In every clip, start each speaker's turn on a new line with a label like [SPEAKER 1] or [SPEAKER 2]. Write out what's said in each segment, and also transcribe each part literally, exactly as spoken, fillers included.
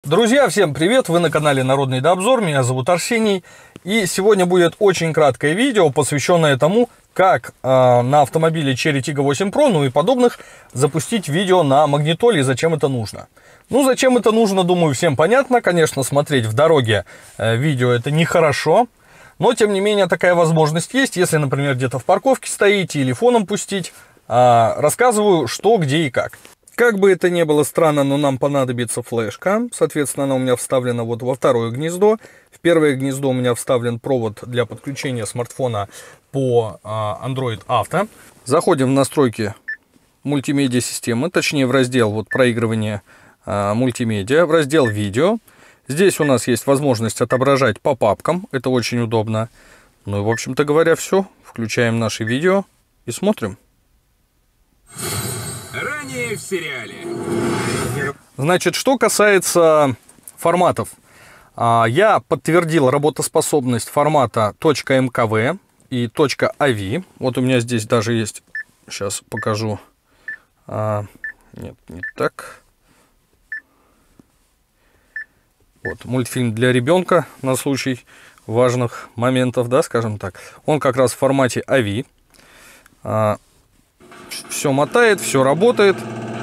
[SPEAKER 1] Друзья, всем привет! Вы на канале Народный Дообзор, меня зовут Арсений. И сегодня будет очень краткое видео, посвященное тому, как э, на автомобиле Cherry Tiggo восемь Pro, ну и подобных, запустить видео на магнитоле и зачем это нужно. Ну, зачем это нужно, думаю, всем понятно. Конечно, смотреть в дороге э, видео это нехорошо. Но, тем не менее, такая возможность есть. Если, например, где-то в парковке стоите или фоном пустить, э, рассказываю, что, где и как. Как бы это ни было странно, но нам понадобится флешка. Соответственно, она у меня вставлена вот во второе гнездо. В первое гнездо у меня вставлен провод для подключения смартфона по Android Auto. Заходим в настройки мультимедиа системы, точнее в раздел вот проигрывания мультимедиа, в раздел видео. Здесь у нас есть возможность отображать по папкам. Это очень удобно. Ну и, в общем-то говоря, все. Включаем наше видео и смотрим.
[SPEAKER 2] Ранее в сериале.
[SPEAKER 1] Значит, что касается форматов. Я подтвердил работоспособность формата .mkv и .avi. Вот у меня здесь даже есть, сейчас покажу. А, нет, не так. Вот, мультфильм для ребенка на случай важных моментов, да, скажем так. Он как раз в формате ави. А, все мотает, все работает.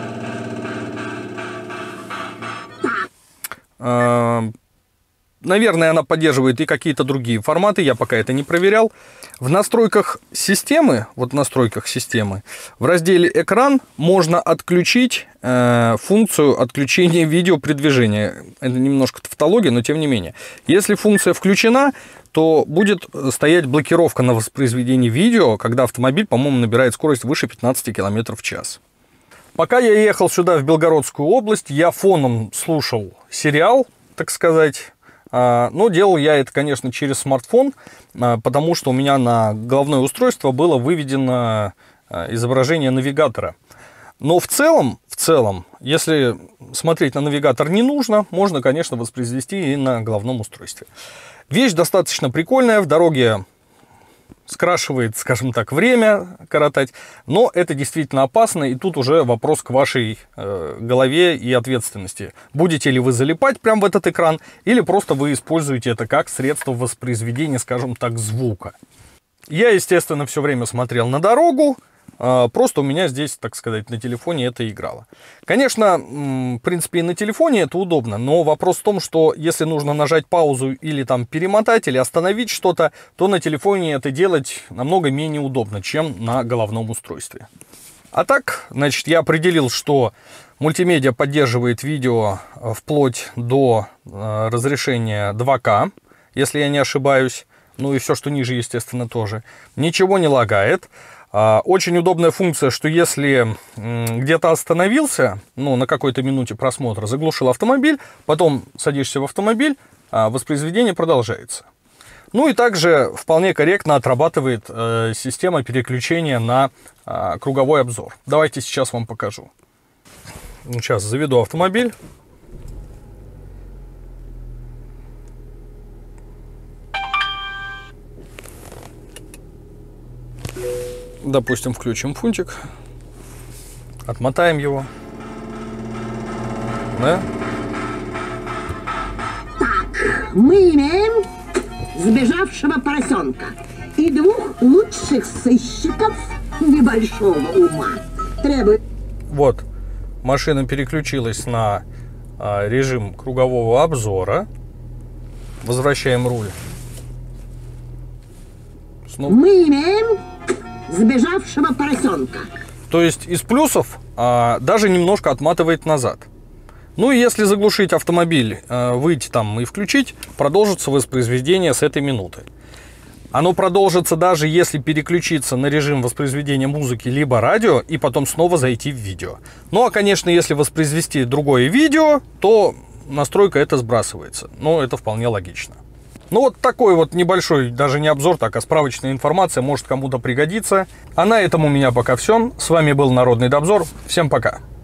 [SPEAKER 1] А, наверное, она поддерживает и какие-то другие форматы, я пока это не проверял. В настройках системы, вот в настройках системы, в разделе «Экран» можно отключить э, функцию отключения видео при движении. Это немножко тавтология, но тем не менее. Если функция включена, то будет стоять блокировка на воспроизведение видео, когда автомобиль, по-моему, набирает скорость выше пятнадцати километров в час. Пока я ехал сюда, в Белгородскую область, я фоном слушал сериал, так сказать. Но делал я это, конечно, через смартфон, потому что у меня на головное устройство было выведено изображение навигатора. Но в целом, в целом, если смотреть на навигатор не нужно, можно, конечно, воспроизвести и на головном устройстве. Вещь достаточно прикольная, в дороге скрашивает, скажем так, время коротать, но это действительно опасно, и тут уже вопрос к вашей э, голове и ответственности. Будете ли вы залипать прямо в этот экран, или просто вы используете это как средство воспроизведения, скажем так, звука. Я, естественно, все время смотрел на дорогу, э, просто у меня здесь, так сказать, на телефоне это играло. Конечно, в принципе, и на телефоне это удобно, но вопрос в том, что если нужно нажать паузу или там перемотать, или остановить что-то, то на телефоне это делать намного менее удобно, чем на головном устройстве. А так, значит, я определил, что мультимедиа поддерживает видео вплоть до э, разрешения два ка, если я не ошибаюсь, ну и все, что ниже, естественно, тоже. Ничего не лагает. Очень удобная функция, что если где-то остановился, ну, на какой-то минуте просмотра, заглушил автомобиль, потом садишься в автомобиль, воспроизведение продолжается. Ну и также вполне корректно отрабатывает э, система переключения на э, круговой обзор. Давайте сейчас вам покажу. Сейчас заведу автомобиль. Допустим, включим фунтик, отмотаем его, да?
[SPEAKER 3] Так, мы имеем сбежавшего поросенка и двух лучших сыщиков небольшого ума. Требует...
[SPEAKER 1] Вот, машина переключилась на а, режим кругового обзора. Возвращаем руль. Снова.
[SPEAKER 3] Мы имеем... сбежавшего поросенка.
[SPEAKER 1] То есть из плюсов а, даже немножко отматывает назад. Ну и если заглушить автомобиль, а, выйти там и включить, продолжится воспроизведение с этой минуты. Оно продолжится даже если переключиться на режим воспроизведения музыки либо радио и потом снова зайти в видео. Ну а конечно, если воспроизвести другое видео, то настройка это сбрасывается. Но это вполне логично. Ну вот такой вот небольшой, даже не обзор, так а справочная информация, может кому-то пригодиться. А на этом у меня пока все. С вами был Народный Дообзор. Всем пока.